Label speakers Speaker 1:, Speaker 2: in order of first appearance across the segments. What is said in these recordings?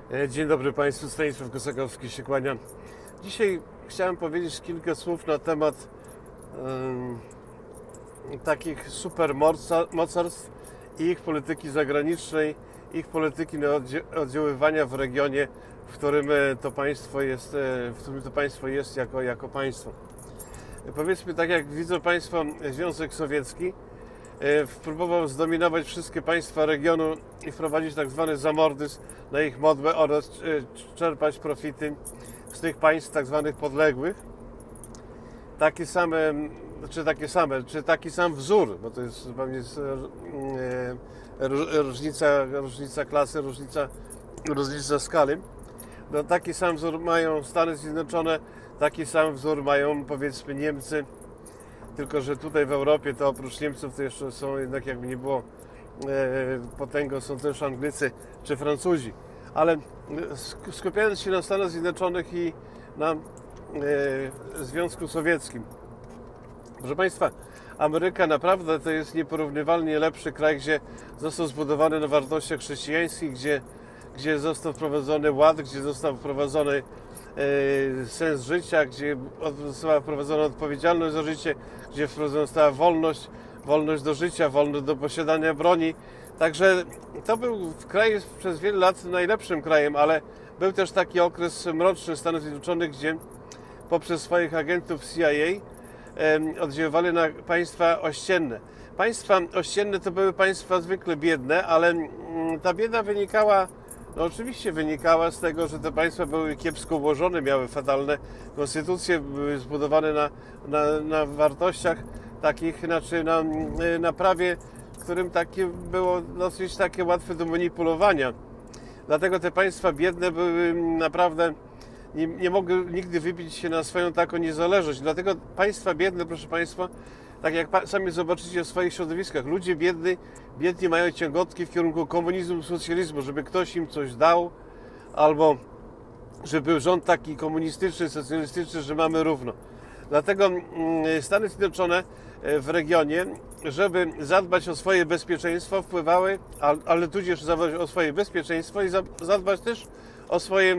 Speaker 1: Dzień dobry Państwu, Stanisław Kosakowski się kłania. Dzisiaj chciałem powiedzieć kilka słów na temat takich supermocarstw i ich polityki zagranicznej, ich polityki oddziaływania w regionie, w którym to państwo jest jako państwo. Powiedzmy tak, jak widzą Państwo, Związek Sowiecki próbował zdominować wszystkie państwa regionu i wprowadzić tak zwany zamordyzm na ich modłę oraz czerpać profity z tych państw tak zwanych podległych. Taki sam wzór, bo to jest zupełnie różnica klasy, różnica skali. No, taki sam wzór mają Stany Zjednoczone, taki sam wzór mają, powiedzmy, Niemcy. Tylko że tutaj w Europie to oprócz Niemców to jeszcze są, jednak jakby nie było, potęgą są też Anglicy czy Francuzi. Ale skupiając się na Stanach Zjednoczonych i na Związku Sowieckim. Proszę Państwa, Ameryka naprawdę to jest nieporównywalnie lepszy kraj, gdzie został zbudowany na wartościach chrześcijańskich, gdzie został wprowadzony ład, gdzie został wprowadzony sens życia, gdzie została wprowadzona odpowiedzialność za życie, gdzie wprowadzona została wolność do życia, wolność do posiadania broni. Także to był kraj przez wiele lat najlepszym krajem, ale był też taki okres mroczny Stanów Zjednoczonych, gdzie poprzez swoich agentów CIA oddziaływali na państwa ościenne. Państwa ościenne to były państwa zwykle biedne, ale ta bieda wynikała z tego, że te państwa były kiepsko ułożone, miały fatalne konstytucje, były zbudowane na wartościach takich, na prawie, którym takie było dosyć takie łatwe do manipulowania. Dlatego te państwa biedne były naprawdę, nie mogły nigdy wybić się na swoją taką niezależność. Dlatego państwa biedne, proszę Państwa, tak jak sami zobaczycie w swoich środowiskach, ludzie biedni mają ciągotki w kierunku komunizmu, socjalizmu, żeby ktoś im coś dał, albo żeby był rząd taki komunistyczny, socjalistyczny, że mamy równo. Dlatego Stany Zjednoczone w regionie, żeby zadbać o swoje bezpieczeństwo, wpływały, ale tudzież zadbać o swoje bezpieczeństwo i zadbać też o swoje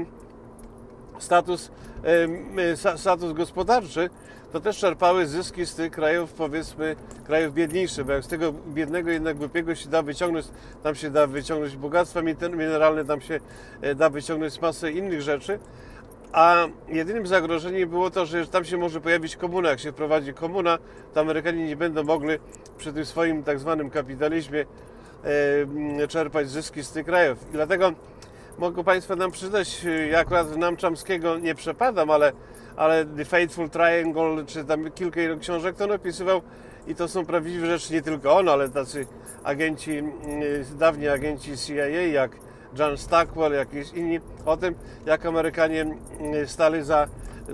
Speaker 1: status gospodarczy, to też czerpały zyski z tych krajów, powiedzmy, krajów biedniejszych, bo jak z tego biednego, jednak głupiego się da wyciągnąć, tam się da wyciągnąć bogactwa mineralne, tam się da wyciągnąć masę innych rzeczy, a jedynym zagrożeniem było to, że tam się może pojawić komuna. Jak się wprowadzi komuna, to Amerykanie nie będą mogli przy tym swoim tak zwanym kapitalizmie czerpać zyski z tych krajów. I dlatego mogą Państwo nam przyznać, ja akurat nam Chomskiego nie przepadam, ale The Fateful Triangle, czy tam kilka jego książek to napisywał i to są prawdziwe rzeczy, nie tylko on, ale tacy agenci, dawni agenci CIA, jak John Stockwell, jakieś inni, o tym, jak Amerykanie stali za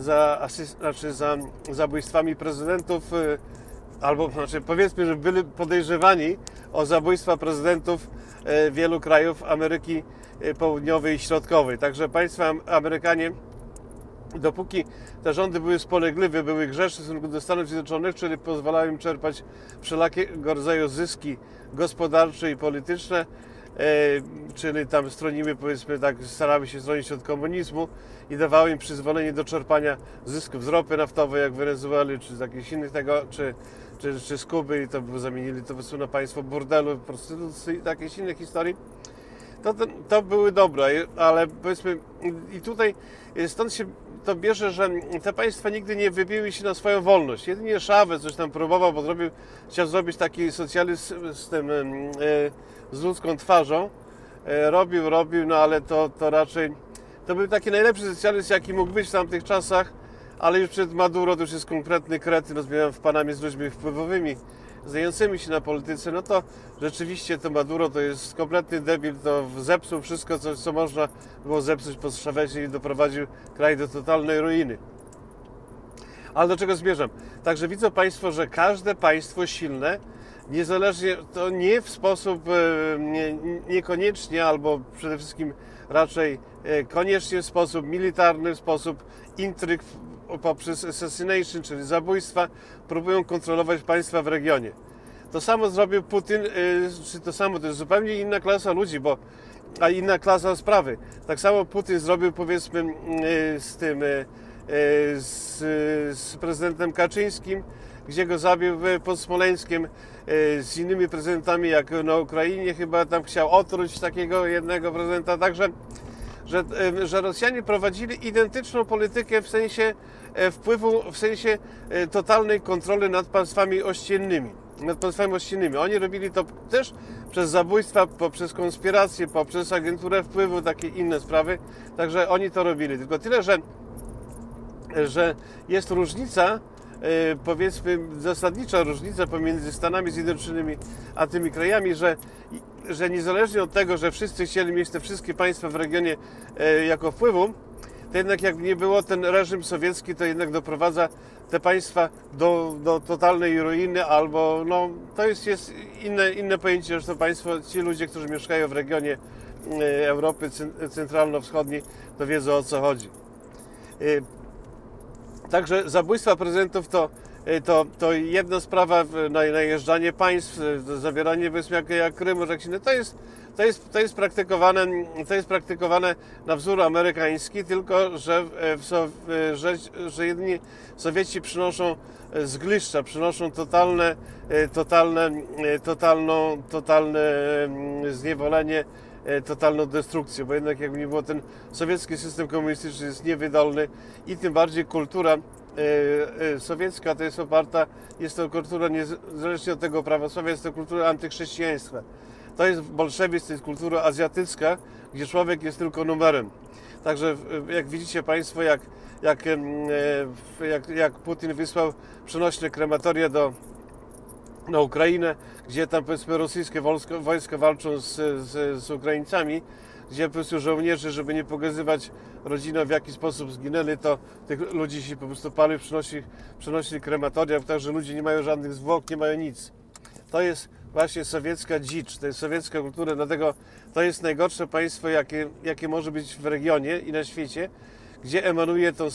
Speaker 1: zabójstwami prezydentów, powiedzmy, że byli podejrzewani o zabójstwa prezydentów wielu krajów Ameryki Południowej i Środkowej. Także państwa Amerykanie, dopóki te rządy były spolegliwe, były grzeszne w stosunku do Stanów Zjednoczonych, czyli pozwalały im czerpać wszelkiego rodzaju zyski gospodarcze i polityczne, czyli tam stroniły, powiedzmy tak, starały się stronić od komunizmu i dawały im przyzwolenie do czerpania zysków z ropy naftowej, jak w Wenezueli, czy z jakichś innych czy z Kuby, i to zamienili to na państwo burdelu, prostytucji i jakichś innych historii. To były dobre, ale powiedzmy, i tutaj stąd się to bierze, że te państwa nigdy nie wybiły się na swoją wolność. Jedynie Chavez coś tam próbował, bo chciał zrobić taki socjalizm z ludzką twarzą. Robił, no ale to raczej, to był taki najlepszy socjalizm, jaki mógł być w tamtych czasach, ale już przed Maduro to już jest konkretny kretyn, rozmawiałem w Panamie z ludźmi wpływowymi, znającymi się na polityce, no to rzeczywiście to Maduro to jest kompletny debil, to zepsuł wszystko, co można było zepsuć po Chavezie i doprowadził kraj do totalnej ruiny. Ale do czego zmierzam? Także widzą Państwo, że każde państwo silne, niezależnie, to nie w sposób niekoniecznie, albo przede wszystkim raczej koniecznie w sposób militarny, w sposób intryg poprzez assassination, czyli zabójstwa, próbują kontrolować państwa w regionie. To samo zrobił Putin, to jest zupełnie inna klasa ludzi, bo a inna klasa sprawy. Tak samo Putin zrobił, powiedzmy, z prezydentem Kaczyńskim, gdzie go zabił pod Smoleńskiem, z innymi prezydentami, jak na Ukrainie chyba tam chciał otruć takiego jednego prezydenta. Także, że Rosjanie prowadzili identyczną politykę w sensie wpływu, w sensie totalnej kontroli nad państwami ościennymi. Oni robili to też przez zabójstwa, poprzez konspiracje, poprzez agenturę wpływu, takie inne sprawy. Także oni to robili. Tylko tyle, że jest różnica, powiedzmy zasadnicza różnica pomiędzy Stanami Zjednoczonymi a tymi krajami, że niezależnie od tego, że wszyscy chcieli mieć te wszystkie państwa w regionie jako wpływu, to jednak jak nie było, ten reżim sowiecki to jednak doprowadza te państwa do totalnej ruiny, albo no, to jest inne pojęcie, że to państwo, ci ludzie, którzy mieszkają w regionie Europy centralno-wschodniej, to wiedzą, o co chodzi. Także zabójstwa prezydentów to jedna sprawa, najeżdżanie państw, zawieranie wyspy jak Krym, jak inne, to jest praktykowane na wzór amerykański, tylko że jedynie Sowieci przynoszą zgliszcza, przynoszą totalne zniewolenie, totalną destrukcję, bo jednak jakby nie było, ten sowiecki system komunistyczny jest niewydolny i tym bardziej kultura sowiecka to jest oparta, jest to kultura niezależnie od tego prawosławia, jest to kultura antychrześcijaństwa. To jest bolszewizm, to jest kultura azjatycka, gdzie człowiek jest tylko numerem. Także jak widzicie Państwo, jak Putin wysłał przenośne krematoria na Ukrainę, gdzie tam, powiedzmy, rosyjskie wojska walczą z Ukraińcami, gdzie po prostu żołnierze, żeby nie pokazywać rodzinom, w jaki sposób zginęli, to tych ludzi się po prostu pali, przynosili krematoria, także ludzie nie mają żadnych zwłok, nie mają nic. To jest właśnie sowiecka dzicz, to jest sowiecka kultura, dlatego to jest najgorsze państwo, jakie może być w regionie i na świecie, gdzie emanuje tą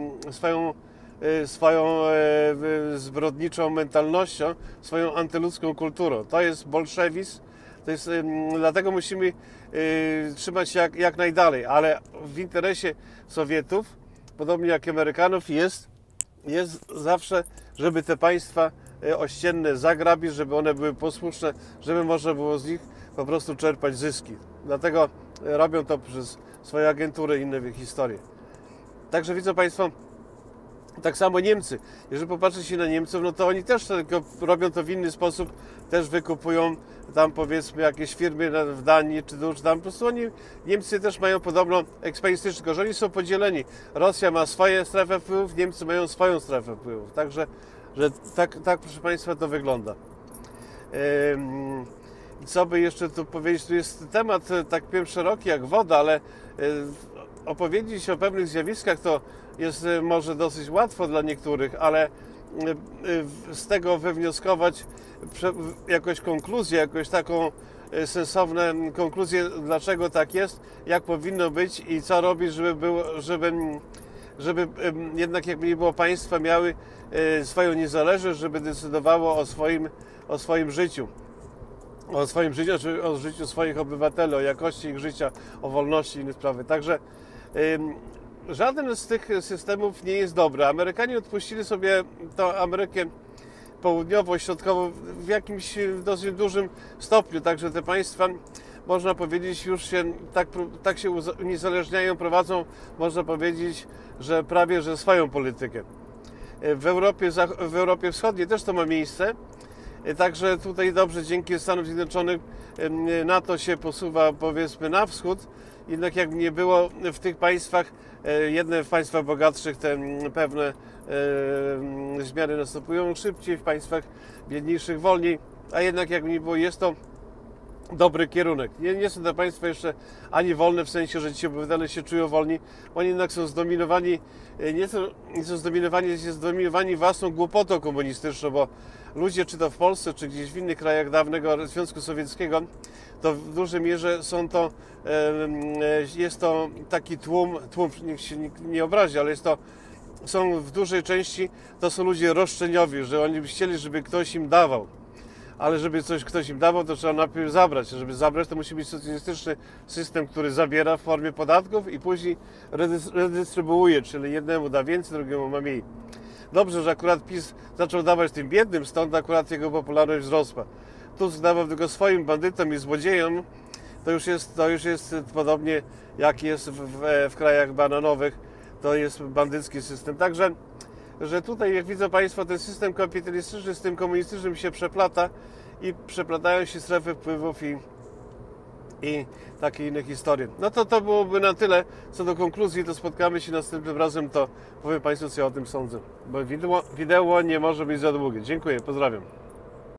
Speaker 1: swoją zbrodniczą mentalnością, swoją antyludzką kulturą. To jest bolszewizm, dlatego musimy trzymać się jak najdalej, ale w interesie Sowietów, podobnie jak Amerykanów, jest zawsze, żeby te państwa ościenne zagrabić, żeby one były posłuszne, żeby można było z nich po prostu czerpać zyski. Dlatego robią to przez swoje agentury i inne historie. Także widzą Państwo, tak samo Niemcy. Jeżeli popatrzycie na Niemców, no to oni też robią to w inny sposób, też wykupują tam, powiedzmy, jakieś firmy w Danii czy tam. Po prostu Niemcy też mają podobną ekspansję, tylko że oni są podzieleni. Rosja ma swoje strefy wpływów, Niemcy mają swoją strefę wpływów. Także że tak, proszę Państwa, to wygląda. Co by jeszcze tu powiedzieć? Tu jest temat tak szeroki jak woda, ale opowiedzieć o pewnych zjawiskach to jest może dosyć łatwo dla niektórych, ale z tego wywnioskować jakąś konkluzję, jakąś taką sensowną konkluzję, dlaczego tak jest, jak powinno być i co robić, żeby jednak jakby nie było, państwa miały swoją niezależność, żeby decydowało o swoim życiu. O życiu swoich obywateli, o jakości ich życia, o wolności i inne sprawy. Także żaden z tych systemów nie jest dobry. Amerykanie odpuścili sobie tą Amerykę Południowo-Środkową w jakimś dosyć dużym stopniu. Także te państwa, można powiedzieć, już się tak się uniezależniają, prowadzą, można powiedzieć, że prawie że swoją politykę. W Europie Wschodniej też to ma miejsce. Także tutaj dobrze, dzięki Stanom Zjednoczonym, NATO się posuwa, powiedzmy, na wschód. Jednak jak nie było w tych państwach, jedne w państwach bogatszych te pewne zmiany następują szybciej, w państwach biedniejszych wolniej, a jednak jak nie było, jest to dobry kierunek. Nie są te państwa jeszcze ani wolne w sensie, że ci obywatele się czują wolni, oni jednak są zdominowani, są zdominowani własną głupotą komunistyczną, bo ludzie, czy to w Polsce, czy gdzieś w innych krajach dawnego Związku Sowieckiego, to w dużej mierze jest to taki tłum, niech się nie obrazi, ale są w dużej części, to są ludzie roszczeniowi, że oni by chcieli, żeby ktoś im dawał. ale żeby coś ktoś im dawał, to trzeba najpierw zabrać. Żeby zabrać, to musi być socjalistyczny system, który zabiera w formie podatków i później redystrybuuje, czyli jednemu da więcej, drugiemu ma mniej. Dobrze, że akurat PiS zaczął dawać tym biednym, stąd akurat jego popularność wzrosła. Tusk dawał tylko swoim bandytom i złodziejom, to już jest podobnie jak jest w krajach bananowych, to jest bandycki system. Także, że tutaj, jak widzą Państwo, ten system kapitalistyczny z tym komunistycznym się przeplata i przeplatają się strefy wpływów i takie inne historie. No to byłoby na tyle. Co do konkluzji, to spotkamy się następnym razem, to powiem Państwu, co ja o tym sądzę. Bo wideo nie może być za długie. Dziękuję, pozdrawiam.